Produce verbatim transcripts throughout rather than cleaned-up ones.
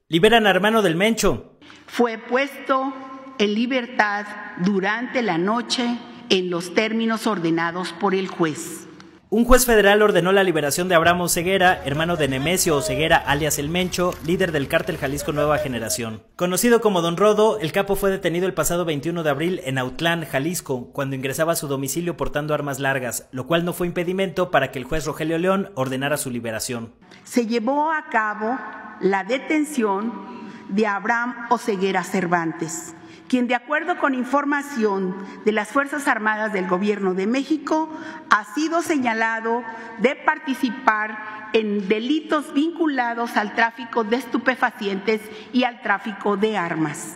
Liberan a hermano del Mencho. Fue puesto en libertad durante la noche en los términos ordenados por el juez. Un juez federal ordenó la liberación de Abraham Oseguera, hermano de Nemesio Oseguera, alias El Mencho, líder del cártel Jalisco Nueva Generación. Conocido como Don Rodo, el capo fue detenido el pasado veintiuno de abril en Autlán, Jalisco, cuando ingresaba a su domicilio portando armas largas, lo cual no fue impedimento para que el juez Rogelio León ordenara su liberación. Se llevó a cabo la detención de Abraham Oseguera Cervantes, quien, de acuerdo con información de las Fuerzas Armadas del Gobierno de México, ha sido señalado de participar en delitos vinculados al tráfico de estupefacientes y al tráfico de armas.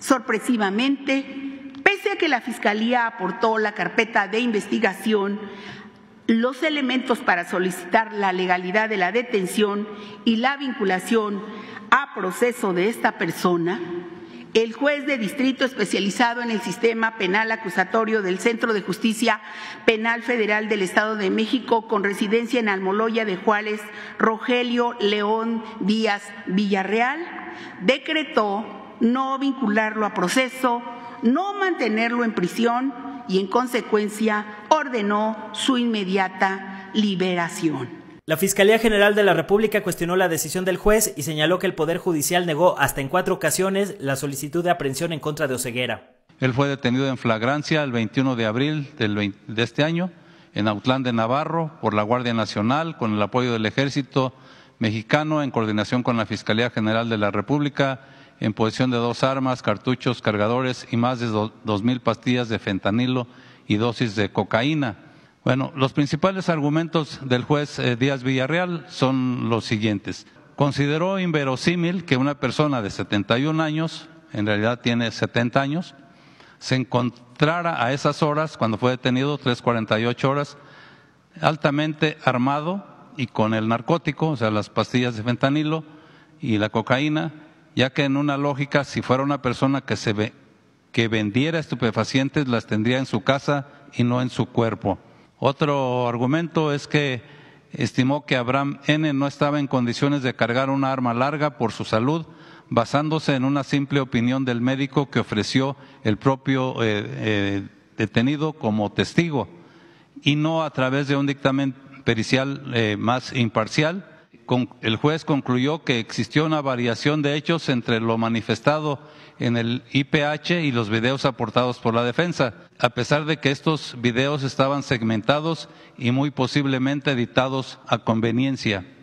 Sorpresivamente, pese a que la Fiscalía aportó la carpeta de investigación, los elementos para solicitar la legalidad de la detención y la vinculación a proceso de esta persona, el juez de distrito especializado en el sistema penal acusatorio del Centro de Justicia Penal Federal del Estado de México, con residencia en Almoloya de Juárez, Rogelio León Díaz Villarreal, decretó no vincularlo a proceso, no mantenerlo en prisión y, en consecuencia, ordenó su inmediata liberación. La Fiscalía General de la República cuestionó la decisión del juez y señaló que el Poder Judicial negó hasta en cuatro ocasiones la solicitud de aprehensión en contra de Oseguera. Él fue detenido en flagrancia el veintiuno de abril del veinte de este año en Autlán de Navarro por la Guardia Nacional con el apoyo del Ejército Mexicano en coordinación con la Fiscalía General de la República en posesión de dos armas, cartuchos, cargadores y más de dos mil pastillas de fentanilo y dosis de cocaína. Bueno, los principales argumentos del juez eh, Díaz Villarreal son los siguientes. Consideró inverosímil que una persona de setenta y un años, en realidad tiene setenta años, se encontrara a esas horas, cuando fue detenido, tres cuarenta y ocho horas, altamente armado y con el narcótico, o sea, las pastillas de fentanilo y la cocaína, ya que en una lógica, si fuera una persona que, se ve, que vendiera estupefacientes, las tendría en su casa y no en su cuerpo. Otro argumento es que estimó que Abraham N. no estaba en condiciones de cargar una arma larga por su salud, basándose en una simple opinión del médico que ofreció el propio eh, eh, detenido como testigo, y no a través de un dictamen pericial eh, más imparcial. Con, el juez concluyó que existió una variación de hechos entre lo manifestado en el I P H y los videos aportados por la defensa, a pesar de que estos videos estaban segmentados y muy posiblemente editados a conveniencia.